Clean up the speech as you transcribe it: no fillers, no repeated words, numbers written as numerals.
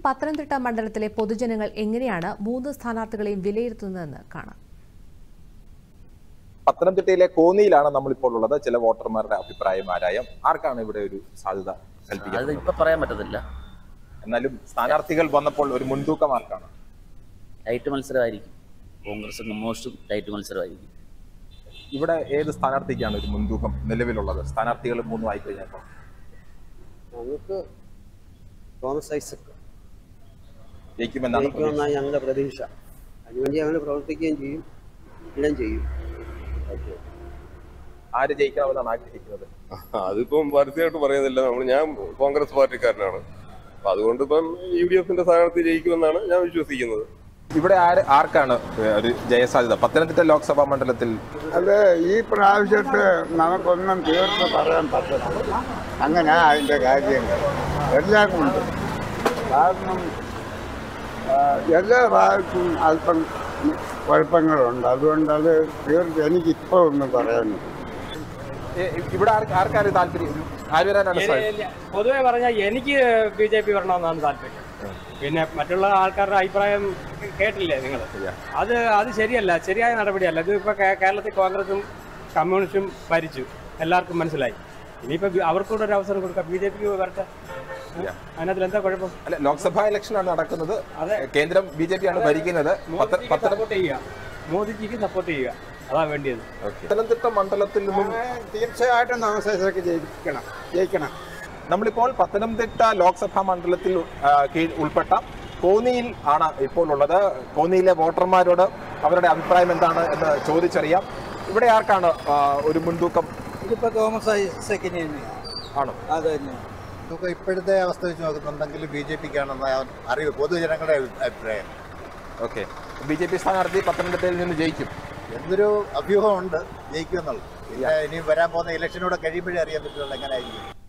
പത്തനംതിട്ട മണ്ഡലത്തിലെ പൊതുജനങ്ങൾ എങ്ങനെയാണ് മൂന്ന് സ്ഥാനാർത്ഥികളെയും വിലയിരുത്തുന്നതെന്ന് കാണാം. പത്തനംതിട്ടയിലെ കോന്നിയിലാണ് നമ്മളിപ്പോൾ ഉള്ളത്. ചില വോട്ടർമാരുടെ അഭിപ്രായം ആരായം. ആർക്കാണ് ഇവിടെ ഒരു സാധ്യത കൽപ്പിക്കുന്നത്? ഇപ്പൊ പറയാൻ പറ്റത്തില്ല. എന്നാലും സ്ഥാനാർത്ഥികൾ വന്നപ്പോൾ ഒരു മുൻതൂക്കം ആർക്കാണ്? ടൈറ്റ് മത്സരമായിരിക്കും. കോൺഗ്രസും കമ്മ്യൂണിസ്റ്റും ടൈറ്റ് മത്സരമായിരിക്കും. ഇവിടെ ഏത് സ്ഥാനാർത്ഥിക്കാണ് ഒരു മുൻതൂക്കം നിലവിലുള്ളത്? സ്ഥാനാർത്ഥികൾ മൂന്നും ആയി കഴിഞ്ഞപ്പോൾ നമുക്ക് തോമസ് ഐസക് ജയിക്കുമെന്നാണ് ഞങ്ങളുടെ പ്രതീക്ഷ. അതിനുവേണ്ടി അങ്ങനെ പ്രവർത്തിക്കുകയും ചെയ്യും, എല്ലാം ചെയ്യും. ആര് ജയിക്കണമെന്നാണ് ആഗ്രഹിക്കുന്നത്? അതിപ്പം പരസ്യമായിട്ട് പറയുന്നില്ല. ഞാൻ കോൺഗ്രസ് പാർട്ടിക്കാരനാണ്. അപ്പൊ അതുകൊണ്ട് ഇപ്പം UDFന്റെ സ്ഥാനാർത്ഥി ജയിക്കുമെന്നാണ് ഞാൻ വിശ്വസിക്കുന്നത്. ഇവിടെ ആർക്കാണ് ഒരു ജയസാധ്യത പത്തനംതിട്ട ലോക്സഭാ മണ്ഡലത്തിൽ? അത് ഈ പ്രാവശ്യത്തെ നമുക്കൊന്നും തീർത്ത് പറയാൻ പറ്റത്തില്ല. അങ്ങനെ അതിൻ്റെ കാര്യങ്ങൾ എല്ലാം കൊണ്ട്. കാരണം എല്ലാ ഭാഗത്തും അല്പം കുഴപ്പങ്ങളുണ്ട്. അതുകൊണ്ട് അത് എനിക്കിപ്പോൾ ഒന്നും പറയാനില്ല. ഇവിടെ ആർക്കാര് താല്പര്യം? ആര് വരാനാണ്? പൊതുവെ പറഞ്ഞാൽ എനിക്ക് BJP വരണമെന്നാണ് താല്പര്യം. പിന്നെ മറ്റുള്ള ആൾക്കാരുടെ അഭിപ്രായം കേട്ടില്ലേ നിങ്ങൾ? അത് ശരിയല്ല, ശരിയായ നടപടിയല്ല. ഇത് ഇപ്പൊ കേരളത്തിൽ കോൺഗ്രസും കമ്മ്യൂണിസ്റ്റും ഭരിച്ചു, എല്ലാവർക്കും മനസ്സിലായി. ഇനിയിപ്പോ അവർക്കൂടെ ഒരു അവസരം കൊടുക്കാം. BJP വരട്ടെ, അതിനകത്തിൽ എന്താ കുഴപ്പം? അല്ല, ലോക്സഭാ ഇലക്ഷൻ ആണ് നടക്കുന്നത്. കേന്ദ്രം BJP ആണ് ഭരിക്കുന്നത്. സപ്പോർട്ട് ചെയ്യുക, മോദിജിക്ക് സപ്പോർട്ട് ചെയ്യുക, അതാ വേണ്ടിയത്. പത്തനംതിട്ട മണ്ഡലത്തിൽ നിന്നും തീർച്ചയായിട്ടും ജയിക്കണം. നമ്മളിപ്പോൾ പത്തനംതിട്ട ലോക്സഭാ മണ്ഡലത്തിൽ ഉൾപ്പെട്ട കോന്നിയിൽ ആണ് ഇപ്പോൾ ഉള്ളത്. കോന്നിയിലെ വോട്ടർമാരോട് അവരുടെ അഭിപ്രായം എന്താണ് എന്ന് ചോദിച്ചറിയാം. ഇവിടെ ആർക്കാണ് ഒരു മുൻതൂക്കം? ഇതിപ്പോ തോമസ് ഐസക്കിന് ആണോ? അത് തന്നെ. നമുക്ക് ഇപ്പോഴത്തെ അവസ്ഥ വെച്ച് നോക്കുന്നുണ്ടെങ്കിൽ BJPക്കാണെന്ന് അറിവ് പൊതുജനങ്ങളുടെ അഭിപ്രായം. ഓക്കെ, BJP സ്ഥാനാർത്ഥി പത്തനംതിട്ടയിൽ നിന്ന് ജയിക്കും എന്തൊരു അഭ്യൂഹമുണ്ട്, ജയിക്കുമെന്നുള്ളത്. ഇനി വരാൻ പോകുന്ന ഇലക്ഷനോടെ കഴിയുമ്പോഴേ അറിയാൻ പറ്റുള്ളൂ എങ്ങനെ ആയിരിക്കും.